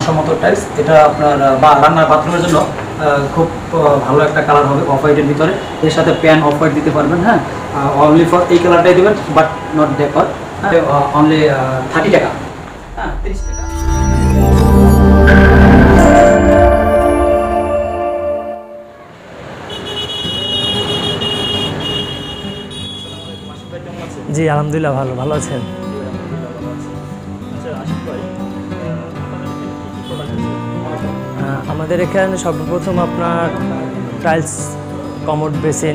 সম্মত টাইলস। এটা আপনার রান্নার বাথরুমের জন্য খুব ভালো একটা কালার হবে অফ হোয়াইটের ভিতরে। এর সাথে প্যান অফ হোয়াইট দিতে পারবেন। হ্যাঁ, অনলি ফর এই কালারটাই দেবেন, বাট নট ডেকর। অনলি 30 টাকা। হ্যাঁ, 30 টাকা। জি আলহামদুলিল্লাহ, ভালো আছেন? আমাদের এখানে সর্বপ্রথম আপনার টাইলস, কমোড, বেসিন,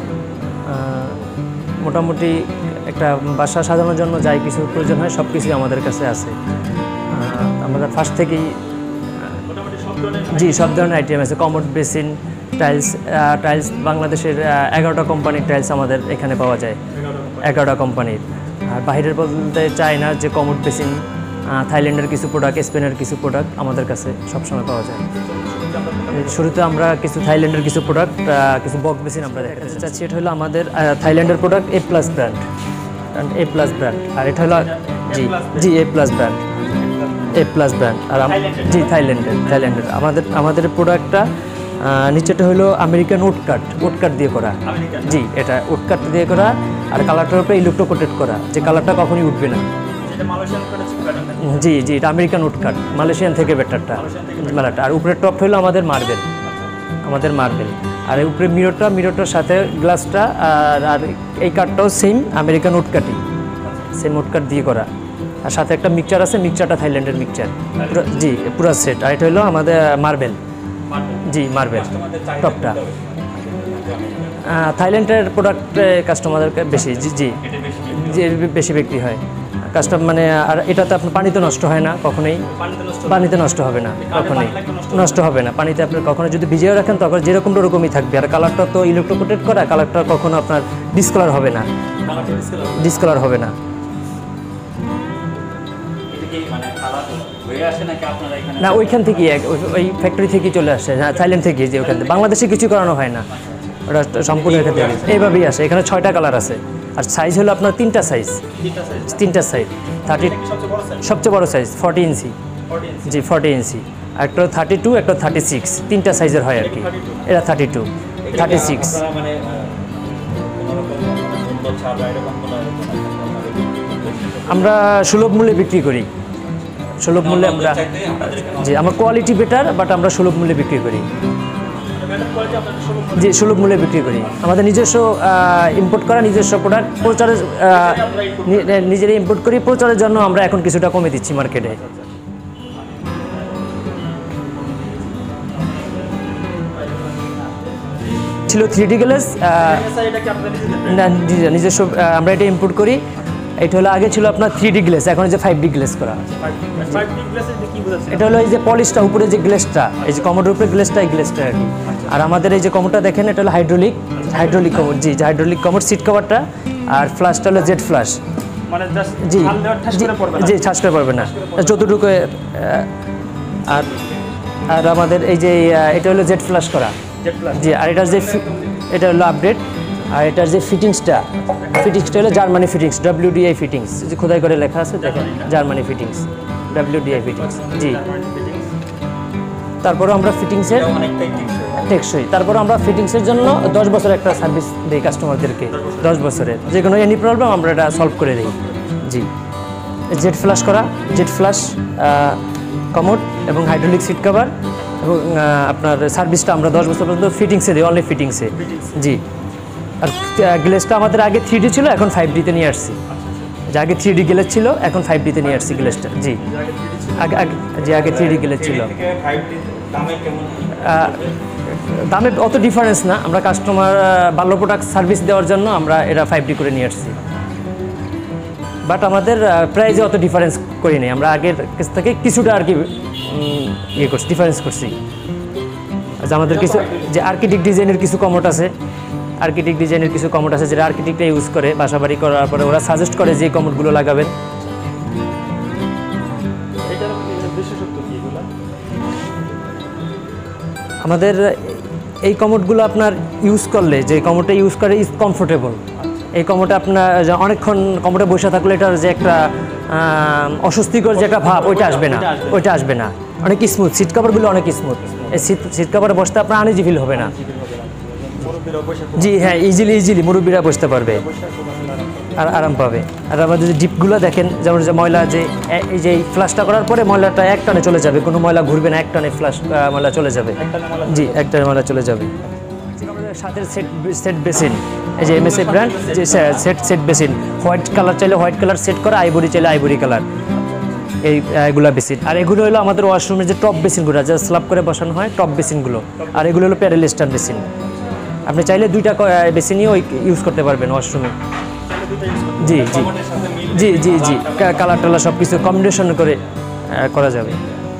মোটামুটি একটা বাসা সাজানোর জন্য যাই কিছু প্রয়োজন হয় সব কিছুই আমাদের কাছে আছে। আমাদের ফার্স্ট থেকেই জি সব ধরনের আইটেম আছে। কমোড, বেসিন, টাইলস বাংলাদেশের 11টা কোম্পানির টাইলস আমাদের এখানে পাওয়া যায়, 11টা কোম্পানির। আর বাইরের বলতে চায়না যে কমোড, বেসিন, থাইল্যান্ডের কিছু প্রোডাক্ট, স্পেনের কিছু প্রোডাক্ট আমাদের কাছে সবসময় পাওয়া যায়। শুরুতে আমরা কিছু থাইল্যান্ডের কিছু প্রোডাক্ট, কিছু বক্স বেসিন আমরা দেখাতে চাচ্ছি। এটা হলো আমাদের থাইল্যান্ডের প্রোডাক্ট A+ ব্র্যান্ড, আর এটা হলো A+ ব্র্যান্ড, আর জি থাইল্যান্ডের আমাদের প্রোডাক্টটা নিচেটা হলো আমেরিকান উড কাট দিয়ে করা। জি, এটা উড কাট দিয়ে করা, আর কালারটার উপরে ইলেকট্রো কোটেড করা, যে কালারটা কখনই উঠবে না। জি, এটা আমেরিকান উড কাট, মালয়েশিয়ান থেকে বেটারটা মেলাটা। আর উপরের টপ হলো আমাদের মার্বেল, আর উপরে মিররটার সাথে গ্লাসটা, আর এই কাঠটাও সেম আমেরিকান উড কাটই, সেম উড কাট দিয়ে করা। আর সাথে একটা মিক্সচার আছে, মিক্সচারটা থাইল্যান্ডের মিক্সচার। জি, পুরো সেট। আর এটা হলো আমাদের মার্বেল টপটা। থাইল্যান্ডের প্রোডাক্ট কাস্টমারদেরকে বেশি বিক্রি হয় কাস্টমার, মানে। আর এটাতে আপনার পানিতে নষ্ট হয় না কখনোই, পানিতে নষ্ট হবে না কখনোই, পানিতে আপনার কখনো যদি ভিজিয়ে রাখেন তখন যেরকম ওরকমই থাকবে। আর কালারটা তো ইলেকট্রো কোটেড করা, কালারটা কখনো আপনার ডিসকালার হবে না। না, ওইখান থেকেই ওই ফ্যাক্টরি থেকেই চলে আসে, থাইল্যান্ড থেকে, যে ওখান থেকে বাংলাদেশে কিছু করানো হয় না, ওটা সম্পূর্ণ এখান থেকে এইভাবেই আসে। এখানে 6টা কালার আছে, আর সাইজ হলো আপনার তিনটা সাইজ, 30 সবচেয়ে বড় সাইজ 40 ইঞ্চি। জি, 40 ইঞ্চি। একটা 32, একটা 36, তিনটা সাইজের হয় আর কি। এটা 32, 36। আমরা সুলভ মূল্যে বিক্রি করি, আমরা জি, আমার কোয়ালিটি বেটার, বাট আমরা সুলভ মূল্যে বিক্রি করি। জি, সুলভ মূল্যে বিক্রি করি। আমাদের নিজস্ব ইম্পোর্ট করা, নিজস্ব প্রোডাক্ট প্রচারের, নিজেরাই ইম্পোর্ট করি। প্রচারের জন্য আমরা এখন কিছুটা কমে দিচ্ছি মার্কেটে। ছিল 3D গ্লাস, নিজস্ব আমরা এটা ইম্পোর্ট করি। এটা হলো আগে ছিল আপনার 3D গ্লাস, এখন যে 5D গ্লাস করা। এটা হলো এই যে পলিশটা, উপরে যে গ্লাসটা, এই যে কমোডের উপরে গ্লাসটা, এই গ্লাসটা আর কি। আর আমাদের এই যে কমোডটা দেখেন, এটা হলো হাইড্রোলিক কমোড। জি, হাইড্রোলিক কমোড, সিট কভারটা, আর ফ্ল্যাশটা হলো জেট ফ্ল্যাশ। জি, ছাড় করে পারবে না যতটুকু। আর আমাদের এই যে এটা হলো জেট ফ্ল্যাশ করা। জি, আর এটা হলো আপডেট। আর এটার যে ফিটিংসটা হলো জার্মানি ফিটিংস, WDI ফিটিংস, যে খোদাই করে লেখা আছে দেখেন, জার্মানি ফিটিংস, WDI ফিটিংস। জি, তারপরে আমরা ফিটিংসের টেকসই, তারপরে আমরা ফিটিংসের জন্য 10 বছর একটা সার্ভিস দিই কাস্টমারদেরকে। 10 বছরের যে কোনো এনি প্রবলেম আমরা এটা সলভ করে দিই। জি, জেট ফ্ল্যাশ কমোড এবং হাইড্রোলিক সিট কভার, এবং আপনার সার্ভিসটা আমরা 10 বছর পর্যন্ত ফিটিংসে দিই, অনলি ফিটিংসে। জি, আর গ্লেসটা আমাদের আগে 3D ছিল, এখন 5Dতে নিয়ে আসছি। যে আগে 3D গ্লেস ছিল, এখন 5Dতে নিয়ে আসছি গ্লেসটা। জি, আগে 3D গ্লেস ছিল। দামে অত ডিফারেন্স না, আমরা কাস্টমার ভালো প্রোডাক্ট সার্ভিস দেওয়ার জন্য আমরা এটা 5D করে নিয়ে আসছি। বাট আমাদের প্রাইসে অত ডিফারেন্স করি নাই, আমরা আগের কাছ থেকে কিছুটা আর কি ডিফারেন্স করছি। আচ্ছা, আমাদের কিছু যে আর্কিটেক্ট ডিজাইনের কিছু কমোড আছে, যেটা আর্কিটেক্টরা ইউজ করে বাসাবাড়ি করার পরে ওরা সাজেস্ট করে যে কমোডগুলো লাগাবেন। আমাদের এই কমোডগুলো আপনার ইউজ করলে, যে কমোডটা ইউজ করে ইজ কমফোর্টেবল। এই কমোডটা আপনার অনেকক্ষণ কমোডে বসে থাকলে এটার যে একটা অস্বস্তিকর যে একটা ভাব, ওইটা আসবে না। অনেক স্মুথ, সিট কাভারগুলো অনেক স্মুথ। এই সিট কাভারে বসতে আপনার আনইজি ফিল হবে না। জি হ্যাঁ, ইজিলি মুরব্বীরা বসতে পারবে আর আরাম পাবে। আর আবার যদি ডিপগুলো দেখেন, যেমন যে ময়লা যে এই যে ফ্লাশটা করার পরে ময়লাটা এক টানে চলে যাবে, কোনো ময়লা ঘুরবে না, এক টানে ফ্লাশ ময়লা চলে যাবে। জি, এক টানে ময়লা চলে যাবে। সাথে সেট বেসিন, এই যে এমএসএ ব্র্যান্ড যে সেট বেসিন, হোয়াইট কালার চাইলে হোয়াইট কালার সেট করা, আইভরি চাইলে আইভরি কালার, এইগুলা বেসিন। আর এগুলো হলো আমাদের ওয়াশরুমের যে টপ বেসিনগুলো, যা স্ল্যাব করে বসানো হয় টপ বেসিনগুলো। আর এগুলো হলো প্যারেল স্ট্যান্ড বেসিন। আপনি চাইলে দুইটা বেসিনই ইউজ করতে পারবেন ওয়াশরুমে। জি জি জি জি জি কালার টালার সব কিছু কম্বিনেশন করে করা যাবে।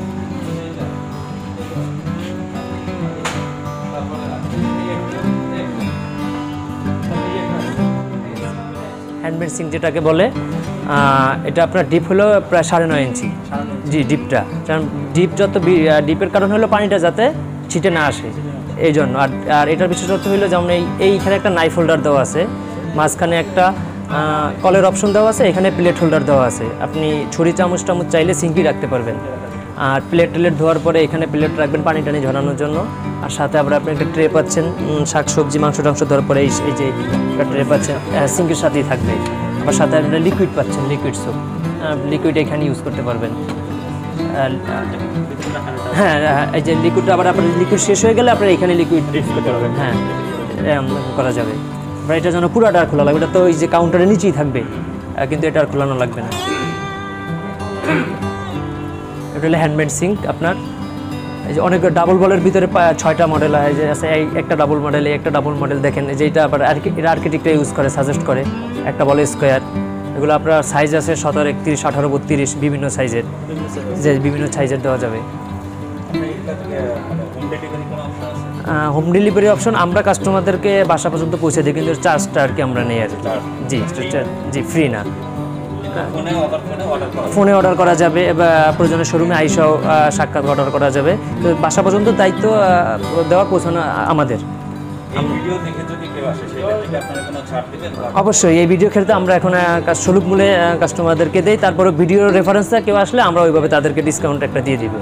হ্যান্ডমেড সিঙ্ক যেটাকে বলে, এটা আপনার ডিপ হলো প্রায় 9.5 ইঞ্চি। জি, ডিপটা, কারণ ডিপের কারণ হলো পানিটা যাতে ছিটে না আসে, এই জন্য। আর এটার বিশেষত্ব হলো যেমন এইখানে একটা নাইফ হোল্ডার দেওয়া আছে, মাঝখানে একটা কলের অপশন দেওয়া আছে, এখানে প্লেট হোল্ডার দেওয়া আছে। আপনি ছুরি চামচ চাইলে সিঙ্কি রাখতে পারবেন। আর প্লেট ধোয়ার পরে এখানে প্লেট রাখবেন পানি টানি ঝরানোর জন্য। আর সাথে আবার আপনি একটা ট্রে পাচ্ছেন, শাক সবজি মাংস টাংস ধোয়ার পরে এই যে একটা ট্রে পাচ্ছেন, সিঙ্কের সাথেই থাকবে। আবার সাথে আপনি লিকুইড পাচ্ছেন, লিকুইড সোপ, লিকুইড এখানে ইউজ করতে পারবেন। হ্যাঁ, এই যে লিকুইডটা আবার আপনার লিকুইড শেষ হয়ে গেলে আপনার এখানে লিকুইড ইউজ করতে পারবেন। হ্যাঁ, করা যাবে। এবার এটা যেন পুরাটা আর খোলা লাগবে, এটা তো ওই যে কাউন্টারের নিচেই থাকবে, কিন্তু এটা আর খোলানো লাগবে না। এটা হলো হ্যান্ডমেড সিঙ্ক আপনার। এই যে অনেক ডাবল বলের ভিতরে 6টা মডেল হয়, যে আছে এই একটা ডাবল মডেল, এই একটা ডাবল মডেল দেখেন, যেটা আবার আর্কিটেক্টরা ইউজ করে, সাজেস্ট করে। একটা বলে স্কোয়ার, এগুলো আপনার সাইজ আছে 17, 31, 18, 32 বিভিন্ন সাইজের, যে বিভিন্ন সাইজের দেওয়া যাবে। হোম ডেলিভারি অপশন আমরা কাস্টমারদেরকে বাসা পর্যন্ত পৌঁছে দিই, কিন্তু চার্জটা আর কি আমরা নেই আর কি। জি জি, ফ্রি না। ফোনে অর্ডার করা যাবে, এবার প্রয়োজনে শোরুমে আইসাও সাক্ষাৎ অর্ডার করা যাবে। তো বাসা পর্যন্ত দায়িত্ব দেওয়ার পৌঁছানো আমাদের। অবশ্যই এই ভিডিও ক্ষেত্রে আমরা এখন সুলভ মূল্যে কাস্টমারদেরকে দেই। তারপরে ভিডিও রেফারেন্সটা কেউ আসলে আমরা ওইভাবে তাদেরকে ডিসকাউন্ট একটা দিয়ে দিব।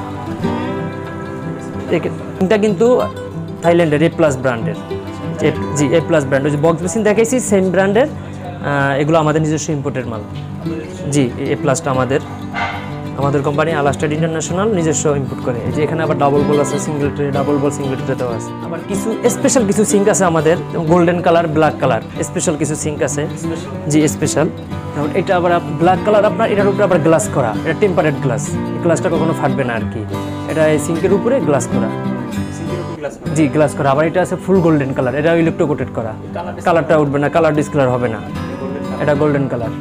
এটা কিন্তু থাইল্যান্ডের A+ ব্র্যান্ডের। জি, A+ ব্র্যান্ড, ওই যে বক্স বেসিন দেখাইছি সেম ব্র্যান্ডের। এগুলো আমাদের নিজস্ব ইম্পোর্টের মাল। জি, A+টা আমাদের কোম্পানি আলাস্টার ইন্টারন্যাশনাল নিজস্ব ইম্পোর্ট করে। এই যে এখানে আবার ডাবল বল আছে, single tray, double bowl single ট্রেতেও আছে। আবার কিছু স্পেশাল কিছু সিঙ্ক আছে আমাদের, golden colour, black colour, special কিছু সিঙ্ক আছে। জি, স্পেশাল। যেমন এটা আবার ব্ল্যাক কালার আপনার, এটার উপরে আবার গ্লাস করা, এটা টেম্পারেড গ্লাস, এই গ্লাসটা কখনো ফাটবে না আর কি। এটা এই সিঙ্কের উপরে গ্লাস করা। জি, গ্লাস করা। আবার এটা আছে ফুল গোল্ডেন কালার, এটা ইলেকট্রোকোটেড করা, কালারটা উঠবে না, কালার ডিসকালার হবে না। এটা গোল্ডেন কালার।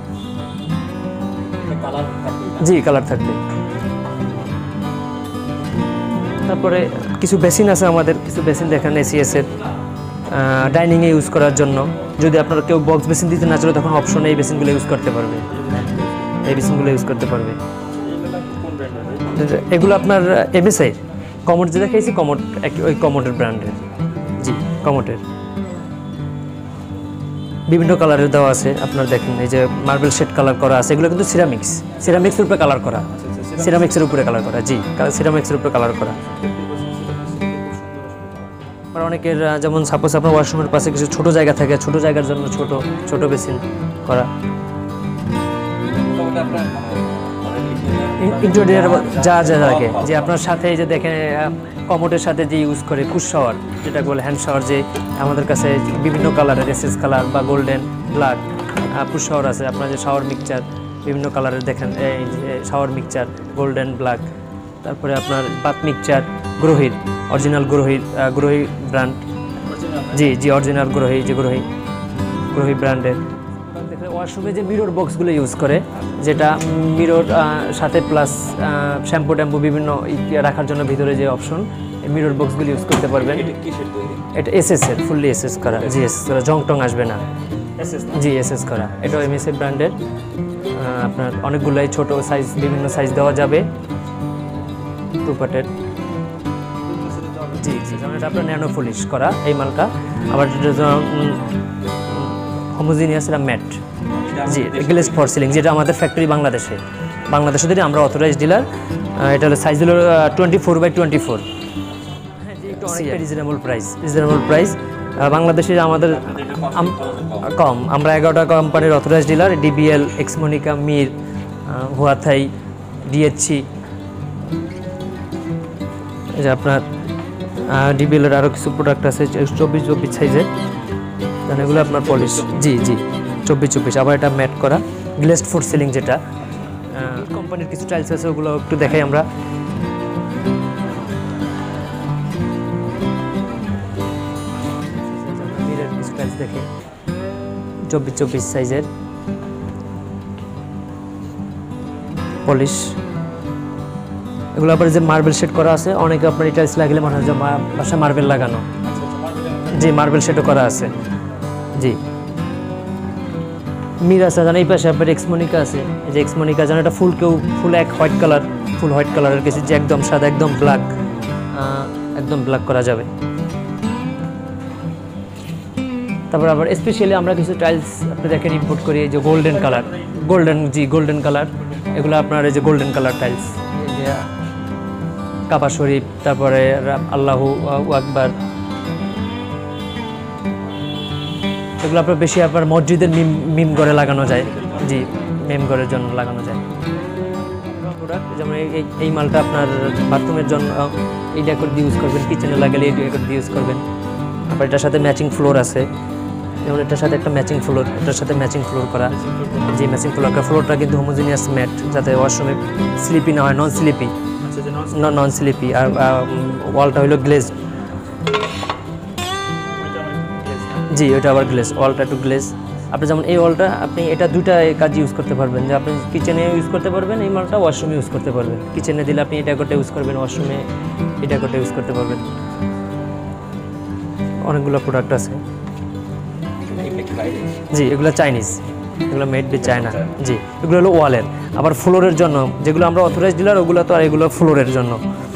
জি, কালার থাকবে। তারপরে কিছু বেসিন আছে আমাদের, কিছু বেসিন দেখেন ACS এর, ডাইনিংয়ে ইউজ করার জন্য। যদি আপনারা কেউ বক্স বেসিন দিতে না চাইলে তখন অপশনে এই বেসিনগুলো ইউজ করতে পারবে, এই বেসিনগুলো ইউজ করতে পারবে। এগুলো আপনার MSI কমোড যে দেখাইছি, ওই কমোডের ব্র্যান্ডের। জি, কমোডের বিভিন্ন কালারের দেওয়া আছে আপনার। দেখেন এই যে মার্বেল শেড কালার করা আছে, এগুলো কিন্তু সিরামিক্সের উপরে কালার করা, সিরামিক্সের উপরে কালার করা। জি, সিরামিক্সের উপরে কালার করা। আর অনেকের যেমন সাপোজ আপনার ওয়াশরুমের পাশে কিছু ছোট জায়গা থাকে, ছোট জায়গার জন্য ছোট বেসিন করা। ইন্টেরিয়র যা লাগে, যে আপনার সাথে এই যে দেখেন কমোডের সাথে যে ইউজ করে পুশ শাওয়ার, যেটা বলে হ্যান্ড শাওয়ার, যে আমাদের কাছে বিভিন্ন কালারের SS কালার বা গোল্ডেন, ব্ল্যাক পুশ শাওয়ার আছে। আপনার যে শাওয়ার মিক্সচার বিভিন্ন কালারের দেখেন, এই যে শাওয়ার মিক্সচার গোল্ডেন, ব্ল্যাক। তারপরে আপনার বাথ মিক্সচার গ্রোহির, অরিজিনাল গ্রোহি ব্র্যান্ড। জি, অরিজিনাল গ্রোহি, যে গ্রোহি ব্র্যান্ডের। ওয়াশরুমে যে মিরর বক্সগুলো ইউজ করে, যেটা মিরর সাথে প্লাস শ্যাম্পু ট্যাম্পু বিভিন্ন রাখার জন্য ভিতরে যে অপশন, এই মিরর বক্সগুলো ইউজ করতে পারবেন। এটা SS এর, ফুললি SS করা। জি, SS করা, জং টং আসবে না। জি, SS করা। এটাও MSI ব্র্যান্ডের। আপনার অনেকগুলোই ছোট সাইজ, বিভিন্ন সাইজ দেওয়া যাবে। টুপাটের। জি, যেমন এটা আপনার ন্যানো পলিশ করা এই মালটা। আবার হোমোজিনিয়াস এটা ম্যাট। জি, গ্লেজ ফর সিলিং, যেটা আমাদের ফ্যাক্টরি বাংলাদেশে যদি আমরা অথরাইজ ডিলার, এটা হলো সাইজ হলো 24/24। একটু অনেকটা রিজনেবল প্রাইস। বাংলাদেশে আমাদের কম, আমরা 11টা কোম্পানির অথরাইজ ডিলার, ডিবিএল, এক্সমোনিকা, মির, হুয়াথাই, ডিএইচসি। এই যে আপনার ডিবিএলের আরও কিছু প্রোডাক্ট আছে 24 সাইজের, কারণ এগুলো আপনার পলিশ। জি 24। আবার এটা ম্যাট করা গ্লেসড ফোর সিলিং, যেটা কোম্পানির কিছু টাইলস আছে, ওগুলো একটু দেখাই আমরা। কিছু টাইলস দেখে 24 সাইজের পলিশ। এগুলো আবার যে মার্বেল শেড করা আছে, অনেকে আপনার এই টাইলস লাগলে মনে হয় যে বাসায় মার্বেল লাগানো। জি, মার্বেল শেডও করা আছে। জি, মির আছে, জানেন এই পাশে আপনার এক্সমোনিকা আছে। এই যে এক্সমোনিকা, জানেন এটা ফুল হোয়াইট কালারের কিছু, যে একদম সাদা, একদম ব্ল্যাক করা যাবে। তারপর আবার স্পেশালি আমরা কিছু টাইলস আপনি দেখেন ইম্পোর্ট করি, এই যে গোল্ডেন কালার। এগুলো আপনার এই যে গোল্ডেন কালার টাইলস, এই যে কাবা শরীফ, তারপরে আল্লাহু আকবার, এগুলো আপনার বেশি আপনার মসজিদের মিম ঘরে লাগানো যায়। জি, মিম ঘরের জন্য লাগানো যায় প্রোডাক্ট। যেমন এই মালটা আপনার বাথরুমের জন্য এই ডেকোর দিয়ে ইউজ করবেন, কিচেনে লাগালে এই ডেকোর দিয়ে ইউজ করবেন। আবার এটার সাথে ম্যাচিং ফ্লোর আছে, যেমন এটার সাথে একটা ম্যাচিং ফ্লোর করা। যে ম্যাচিং ফ্লোরটা কিন্তু হোমোজিনিয়াস ম্যাট, যাতে ওয়াশরুমে স্লিপি না হয়, নন স্লিপি। আর ওয়ালটা হলো গ্লেজ। জি, ওইটা আবার গ্লেজ, ওয়ালটা একটু গ্লেজ। আপনি যেমন এই ওয়ালটা আপনি এটা দুইটা কাজ ইউজ করতে পারবেন, যে আপনি কিচেনে ইউজ করতে পারবেন, এই মালটা ওয়াশরুমে ইউজ করতে পারবেন। কিচেনে দিলে আপনি এটা করতে ইউজ করবেন, ওয়াশরুমে এটা করতে ইউজ করতে পারবেন। অনেকগুলো প্রোডাক্ট আছে। জি, এগুলো চাইনিজ, এগুলো মেড বাই চায়না। জি, এগুলো হলো ওয়ালের। আবার ফ্লোরের জন্য যেগুলো আমরা অথরাইজ ডিলার, ওগুলো তো আর এগুলো ফ্লোরের জন্য।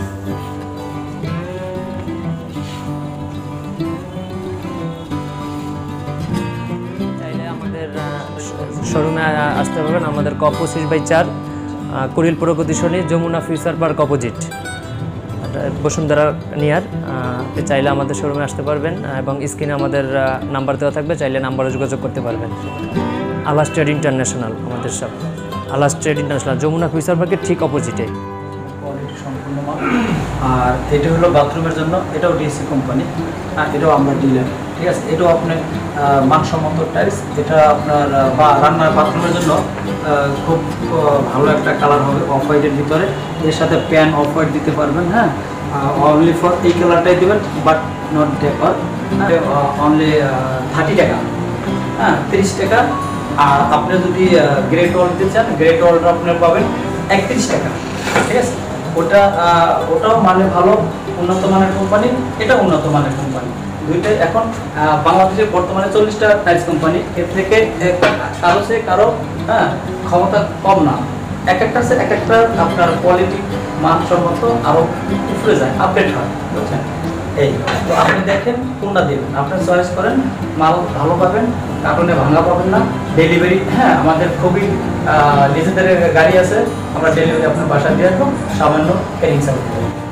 চাইলে আমাদের শোরুমে আসতে পারবেন। আমাদের ক 25/4 Kuril Pragati Sarani, Jamuna Future Park opposite, Bashundhara near. চাইলে আমাদের শোরুমে আসতে পারবেন, এবং স্ক্রিনে আমাদের নাম্বার দেওয়া থাকবে, চাইলে নাম্বারে যোগাযোগ করতে পারবেন। আলাস ট্রেড ইন্টারন্যাশনাল আমাদের সব, Alas Trade International, Jamuna Future পার্কের ঠিক অপোজিটে। কোয়ালিটি সম্পূর্ণ মাল। আর এটা হলো বাথরুমের জন্য, এটাও ডিএসসি কোম্পানি, এটাও আমরা ডিলার। ঠিক আছে, এটাও আপনার মানসম্মত টাইলস। এটা আপনার রান্নার বাথরুমের জন্য খুব ভালো একটা কালার হবে, অফ হোয়াইটের ভিতরে। এর সাথে প্যান অফ হোয়াইট দিতে পারবেন। হ্যাঁ, অনলি ফর এই কালারটাই দেবেন, বাট নট ডেকর। অনলি 30 টাকা, 30 টাকা। আর আপনি যদি গ্রেট ওয়াল দিতে চান, গ্রেট ওয়ালটা আপনার পাবেন 31 টাকা। ঠিক আছে, ওটাও মানে ভালো, উন্নত মানের কোম্পানি, এটা উন্নত মানের কোম্পানি। দুইটাই এখন বাংলাদেশের বর্তমানে 40টা টাইলস কোম্পানি, এর থেকে কারো ক্ষমতা কম না। এক একটা আপনার কোয়ালিটি মানসম্মত আরও উপরে যায়, আপডেট হয়, বুঝছেন? এই তো আপনি দেখেন কোনটা দেবেন, আপনি চয়েস করেন, মাল ভালো পাবেন, কার্টুনে ভাঙা পাবেন না। ডেলিভারি, আমাদের খুবই নিজেদের গাড়ি আছে, আমরা ডেলিভারি আপনার বাসায় দিয়ে রাখবো, সামান্য পেরিং চার্জ দেবো।